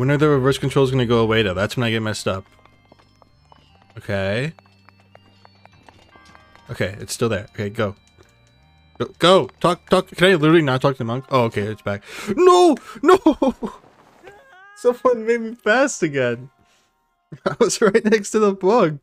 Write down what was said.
When are the reverse controls gonna go away though? That's when I get messed up. Okay. Okay, it's still there. Okay, go. Go! Talk! Can I literally not talk to the monk? Oh, okay, it's back. No! No! Someone made me fast again. I was right next to the bug.